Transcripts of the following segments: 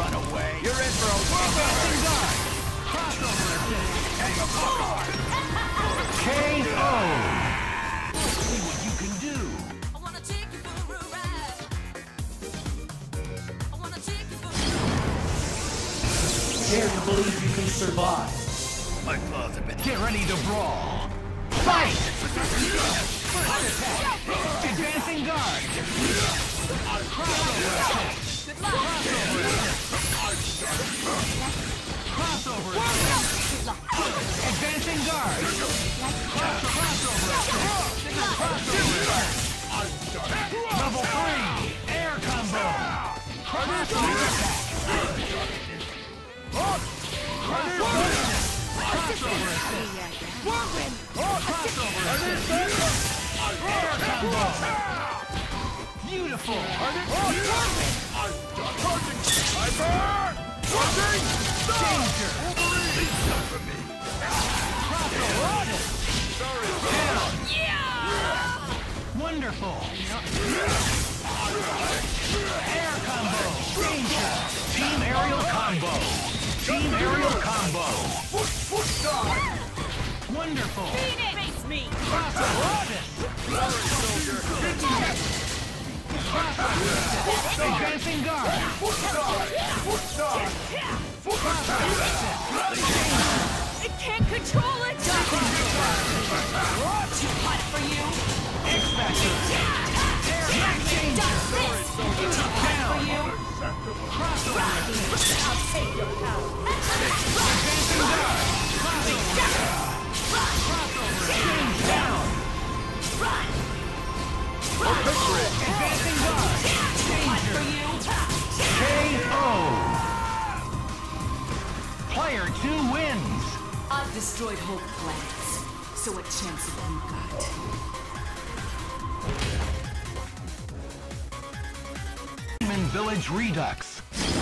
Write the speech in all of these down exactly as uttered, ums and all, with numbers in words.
run away. You're in for a Advancing guard. Crossover assist. K O. See what you can do. I wanna take you for a ride. I wanna take you for a Dare to believe you can survive. My claws have been... Get ready to brawl. Fight! First attack. Advancing guard. Crossover assist. Crossover assist. Advancing guard. Crossover assist. Crossover assist. Level three. Air combo. Crossover attack. Crossover assist. Crossover assist. Crossover assist. Air combo. Beautiful. Danger. Crossover assist. Down. Wonderful. Air combo. Danger. Team aerial combo. Team aerial combo. Wonderful. Face me. Crossover assist. Crossover assist. Advancing guard. Crossover assist. I can't control it. Too hot for you. X-Factor. Air danger. Too hot for you. Crossover assist. I'll take your power. Advancing guard. Crossover. Crossover assist. Down. Run. Advancing guard. Danger. K O. Player two wins. I've destroyed whole planets, so what chance have you got? Demon Village Redux.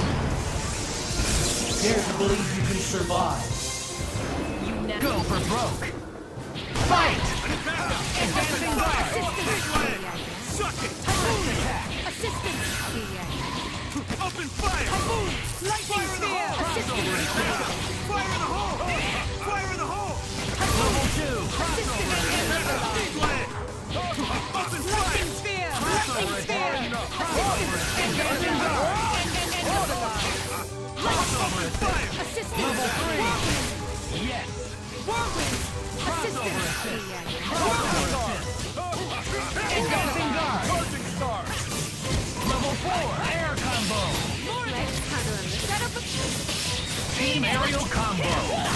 Dare to believe you can survive. You never. Go for broke. Fight! Advancing guard. Suck it! First attack. Assistance. Open fire! Lightning spear. Crossover attack. Fire in the hole! Fire in the hole! Level two. Crossover attack. Open fire! Lightning spear. Crossover attack. Crossover attack. Advancing guard. Crossover attack. Assistance. Level three. Yes. Whirlwind. Crossover assist. Crossover assist. Advancing guard. Level four. Air combo. Let's handle him. Set up a Team aerial combo.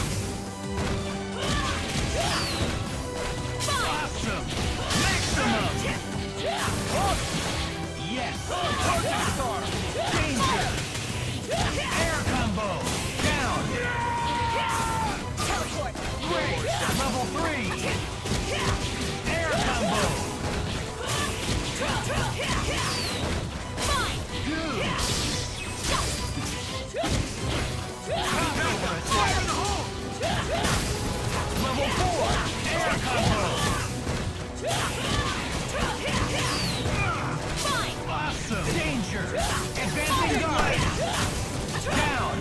Awesome. Maximum. Yes. Danger. Air combo. Down. Great. Level three. Air combo. Good. Crossover attack. Level four. Air combo. Awesome. Danger. Advancing guard. Down.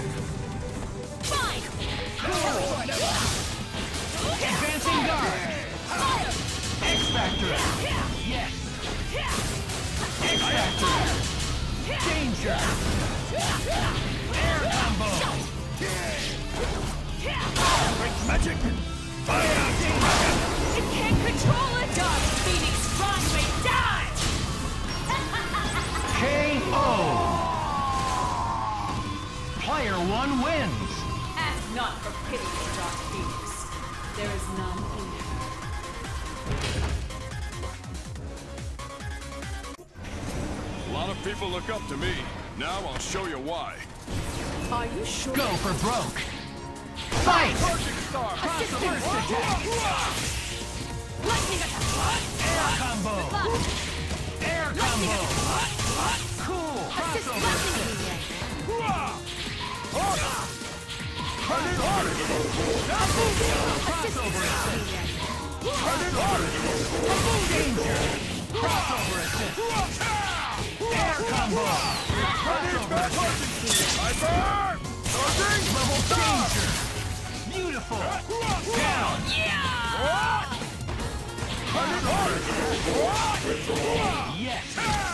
Cool. Advancing guard. X-Factor. Yes. X-Factor. Danger. Air combo. Magic! Fire! I can't control it. Dark Phoenix, Broadway, die! K O. Player one wins. Ask not for pity, Dark Phoenix. There is none in A lot of people look up to me. Now I'll show you why. Are you sure? Go for broke. Fight! Star! Crossover attack. Lightning attack. Air combo. Air combo. Cool. Assist Crossover lightning. assist. Crossover assist. Danger. Crossover assist. Air combo. Crossover assist. Sniper! Charging! Level danger! Beautiful! Down! Yes!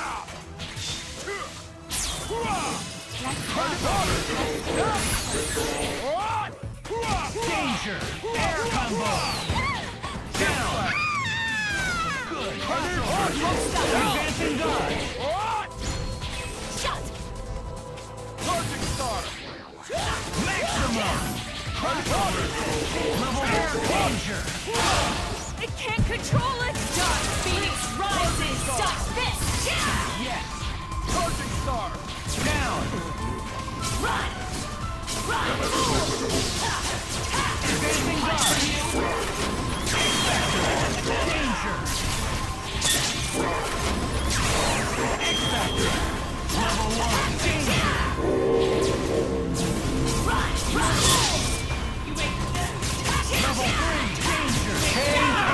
Danger! Air combo! Down! Good! Advancing dodge! Shot! Charging star! Maximum! Level air danger! It can't control it! Dark Phoenix rises! Stop this! Yes! Charging star! Down! Run! Run! Advancing dodge! Danger! X-Factor! Level one danger! Run! Run! You wait! Level three danger! K O!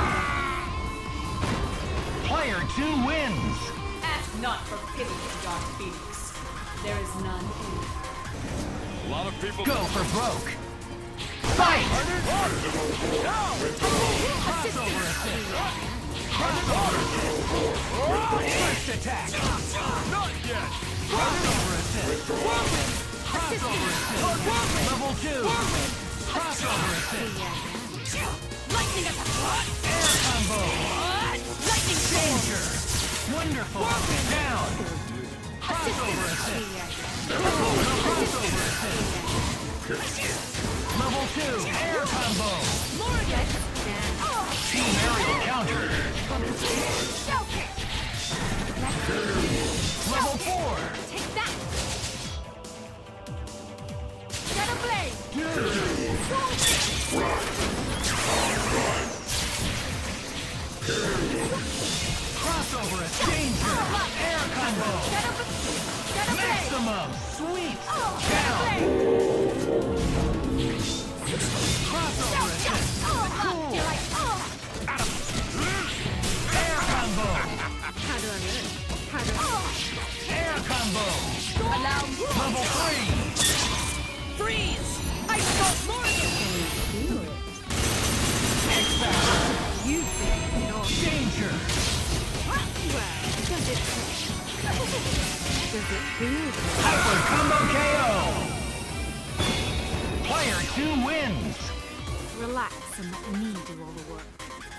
Player two wins! Ask not for pity, Dark Phoenix. There is none. A lot of people. Go for broke! Fight! Crossover assist! First attack! Not yet! Crossover assist! Crossover assist! Level two! Crossover assist! Lightning attack! Air combo! Lightning Danger! Wonderful! Down! Crossover assist! Crossover assist! Level two! Air combo! Morgan! Team aerial counter! Level four! Take that! Shadow Blade! Crossover at danger! Air combo! Shadow Shadow Blade! Maximum! Sweep! Oh, Down! Shadow Crossover Blade! assist! Oh, up! You're like, oh! Air combo! How do I learn? How do I... Air combo! Allow Level three! freeze! I got Morgan! X-Factor! You think not? Danger! Well, does it... does it feel good? Hyper combo K O! Player two wins! Relax and let me do all the work.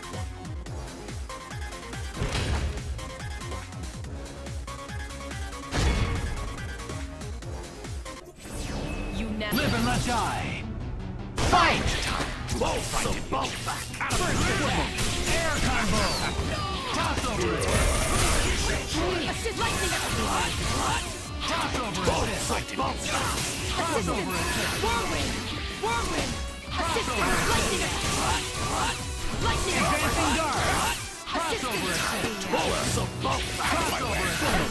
You never... Live and let die! Fight! Both of both back! First attack! Air combo! Toss over it! Assist lightning attack! Toss over assist! Cross over assist! Whirlwind! Whirlwind! Assist Crossover lightning attack! Lightning Advancing attack! guard! Crossover assist! Both of both back! Crossover assist!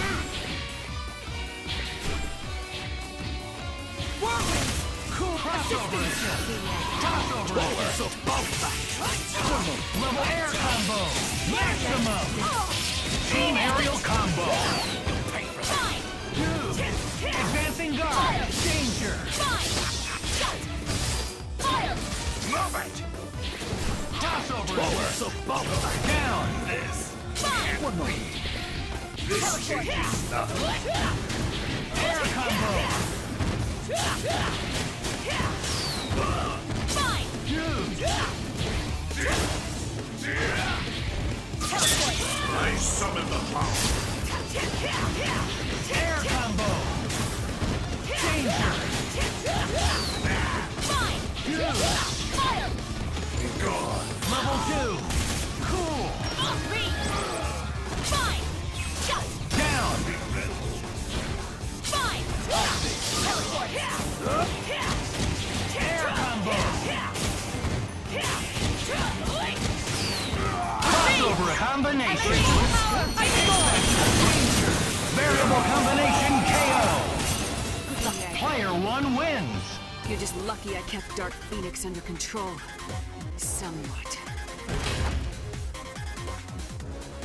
Whirlwind! Cool crossover assist! Toss over assist! Both of both back! Level air combo! Maximum! Team aerial combo! Fine! Two! Advancing guard! Danger! Fine! Shut! Fire! Move it! Toss over Both assist! of both back! Down! This! Fine! One more! Teleport! Air combo! Fine! Two! Teleport! I summon the power! Air combo! Danger! Fine! Two! Fire! Gone! Level two! Cool! Freeze! Fine! Shut! Down! Fine! Teleport! Air combo! Crossover combination! I score! Variable combination K O! Player one wins! You're just lucky I kept Dark Phoenix under control. Somewhat.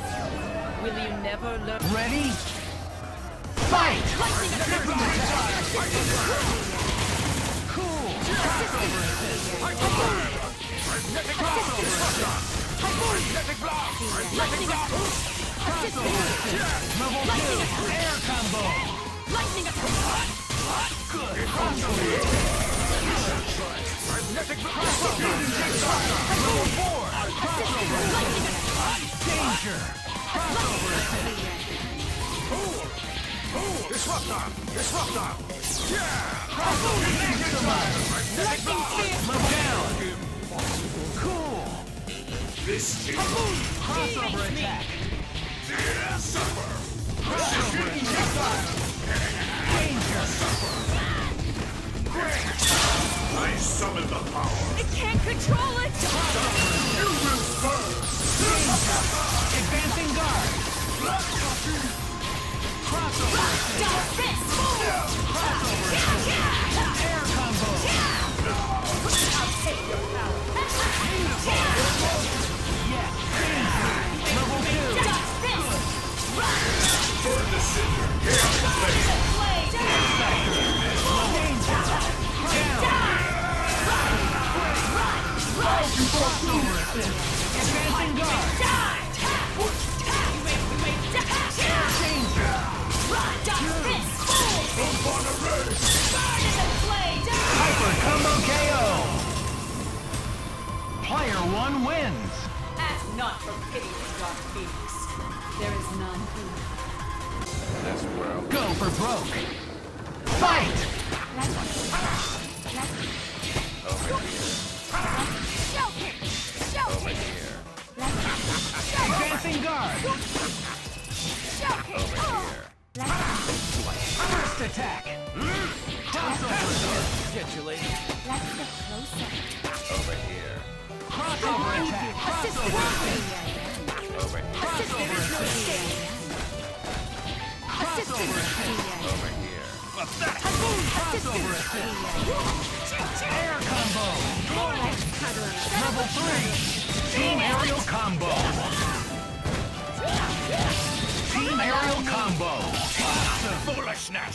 Will you never learn? Ready? Fight! Lightning attack! Cool. Crossover assist. Crossover assist. Lightning attack! Crossover assist. Level two. Air combo. Lightning attack! Good. Crossover assist. Crossover. Level four. Crossover assist. Danger. Crossover assist. Disruptor! Disruptor! Crossover maximize. Level down. Cool. This is Crossover attack. suffer! Crossover attack. Danger. I summon the power! It can't control it! You will burn! Advancing guard. Crossover assist. Double fist! Crossover assist. Air combo. I'll take your power! Yes. Danger. Level two. Double fist! Burn the cinder! Blade! Danger. Down. Crossover assist. Advancing guard. Danger. Double fist! Burn in the blade! Hyper combo K O. Player one wins. Ask not for pity, Dark Phoenix. There is none who. This world. Go for broke. Fight. Over here. Advancing guard. Over here. First attack. Crossover assist. Get you, lady. Over here. Crossover attack. Crossover assist. Over here. Crossover assist. Crossover assist. Over here. Crossover assist. Air combo. Level three. Team aerial combo. Team aerial combo. Foolishness!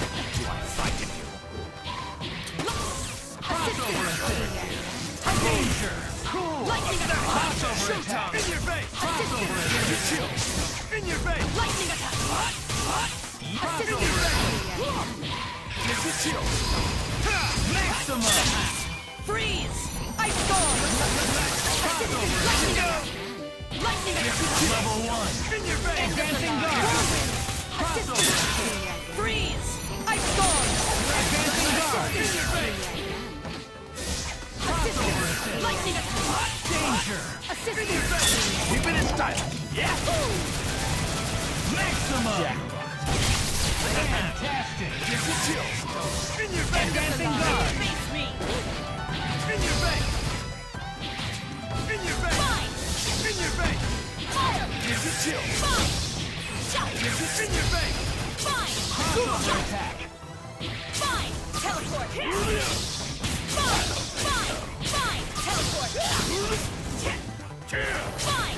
Crossover assist. Danger. Cool. Crossover attack. In your face! Crossover assist. In your face! Lightning attack! Crossover assist. Maximum. Freeze! Ice storm! Crossover Lightning assist. attack! Lightning attack! Level one. In your face! Advancing guard. Crossover assist. Freeze! Ice storm! Advancing guard. Crossover assist. Lightning attack! Danger. Assist! Keep it in style! Maximum. Fantastic. In your face! Advancing guard. Face me! In your face! In your face! Fine! In your face! Fire! Gives you chills! Fine! Shout! In your face! Fine! Crossover attack. Fine! Teleport! Fine! Fine! Fine! Teleport! Fine!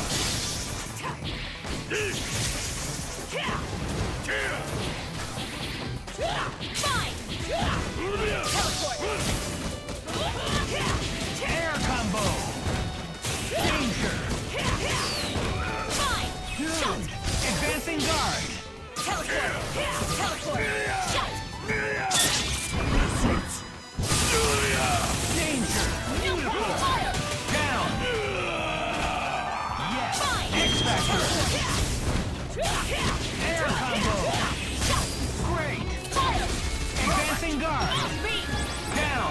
Fine! Teleport! Air combo. Danger. Fine! Shout! Advancing guard. Teleport! Teleport! Shout! Danger. Fire! Down. Yes. Fine! X-Factor. Teleport! Air combo. Shout! Great. Fire! Advancing guard. Beat! Down.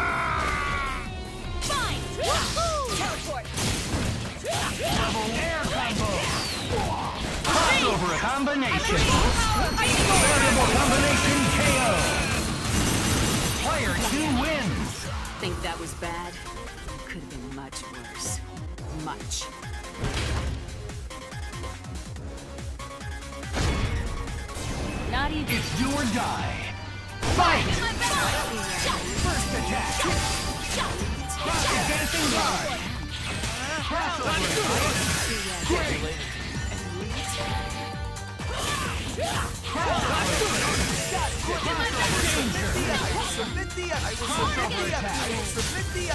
Fine! Teleport! Level air combo. Crossover combination. Variable combination K O. Player two wins. Think that was bad? Could have been much worse. Much. Not even. It's do or die. Fight! First attack. Advancing guard. Crossover. Great. Crossover.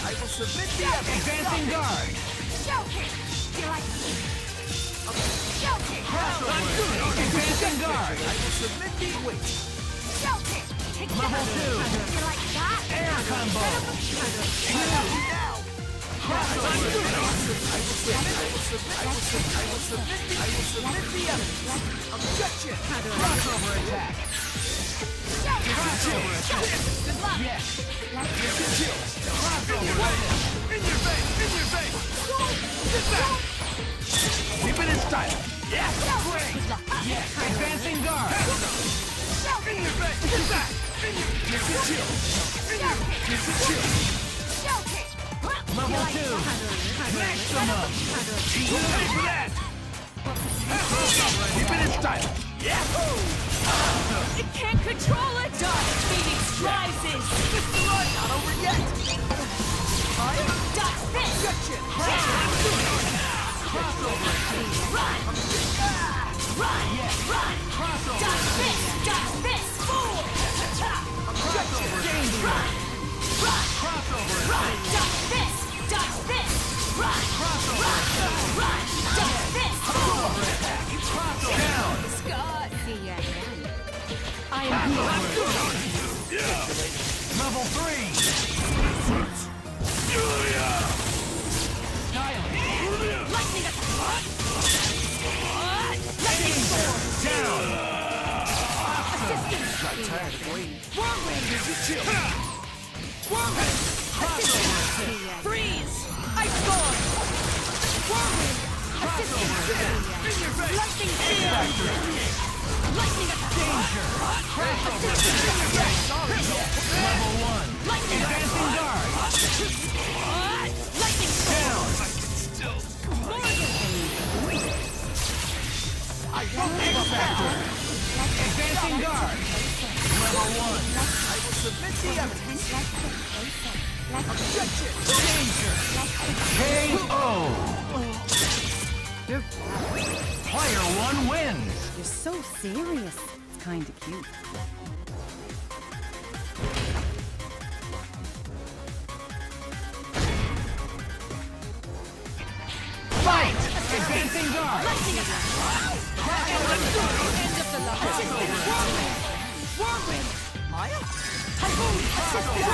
I will submit the evidence. Advancing guard. Advancing guard. I will submit the wait. Level two. Air combo. Now. Crossover. I will submit. I will submit. I will submit. I will submit the. I will submit the evidence. Objection. Crossover attack. Crossover attack. Yes. Crossover attack. In your face. In your face. Get back. Keep it in style. Yes. Great. Yes. Advancing guard. In your face. Get back. In your. Get your chill. In your. Get your chill. Level two. Maximum. You pay for that. Keep it in style. It can't control it! Dark Phoenix rises! It's the run. Not over yet. Dark Fist! Objection. Crossover attack. Run! Run! Yes. Run! Crossover Dark attack. Fist! Dark Fist! Fool! Crossover danger. Run! Run! Crossover Run! attack. Dark Fist! Dark Fist! Run! Crossover attack. Run! Dark Fist! Crossover attack. Crossover down. Scott! I am Crossover here! attack. Level three. Styling. Lightning attack! Lightning storm! Down. Assistance! Got tired of waiting. Whirlwind! Get your chill. Whirlwind! Crossover attack. Freeze! Ice storm! Whirlwind! Assistance! In your face. Lightning field! Lightning attack! Danger. Crossover attack. Level one. Lightning Advancing guard. Lightning storm! Down. I won't give up X-Factor. Advancing guard. Level one. I will submit the evidence. Objection. Danger. K O. Player one wins. You're so serious. It's kinda cute. Fight. Advancing guard. Lightning attack! End of the line! Whirlwind! Whirlwind! Maya? Typhoon! Assistance!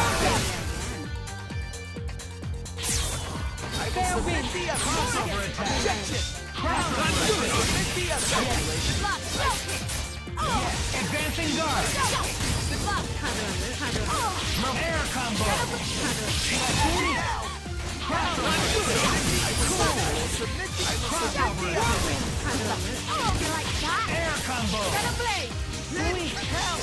I will submit the evidence. Crossover attack. Objection. Crossover attack. Submit the evidence. Block! Shell kick! Advancing guard. Shell kick! Block! Air combo. Crossover attack. Submit the Crossover attack. Air combo. Sweet!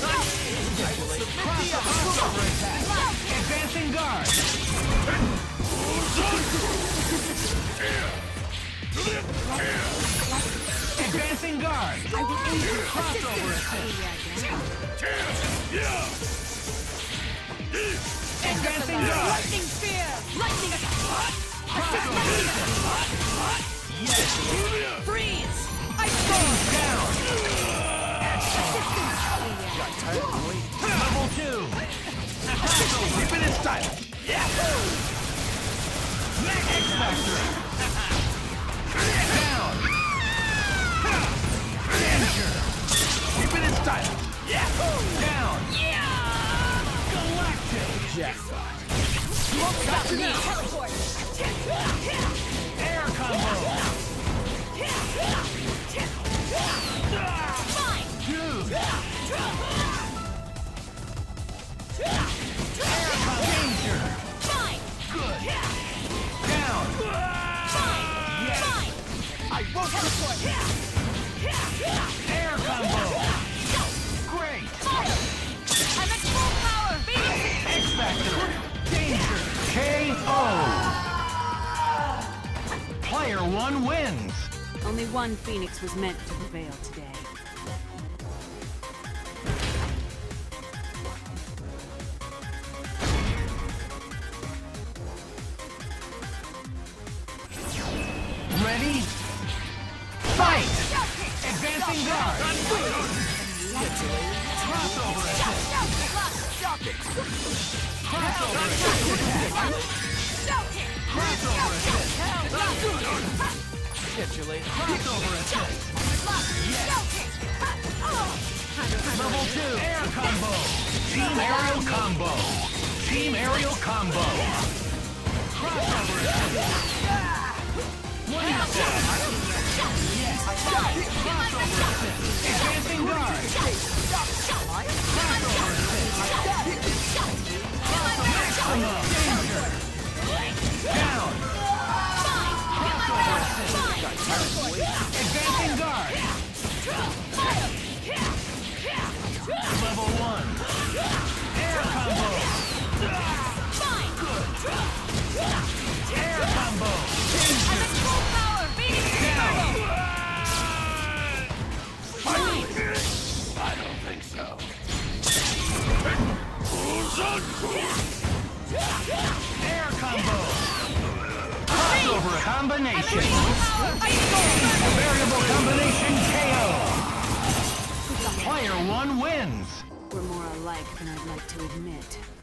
Crossover attack. Advancing guard. Advancing guard. I will aid you! Crossover attack. Advancing guard. Lightning spear! Lightning attack! Crossover attack. Yes. Freeze! Ice storm! Down. Level two. Keep it in style. X-Factor. Down. Danger. Keep it in style. Down. Galactic. jackpot. You won't stop me! Teleport! Air combo. Fine! Dude. Air combo. Danger. Fine! Good. Down. Fine! Yes. Fine! I won't Teleport! Air combo. Great. Fire! I'm at full power! Phoenix! X-Factor. Danger. K O. Player one wins. Only one Phoenix was meant to prevail today. Ready? Fight! Advancing guard. Crossover attack. Crossover attack. you later. Crossover attack. Yes. Level two. Air combo. Team aerial combo. Team aerial combo. Crossover attack. What do you say? Yes. Crossover attack. Advancing guard. Crossover attack. Maximum danger. Down. Crossover attack. Advancing guard. Level one. Air combo. Air combo. Full power, Phoenix Turbo! I don't think so. Air combo. Crossover combination. Variable combination K O. Player one wins. We're more alike than I'd like to admit.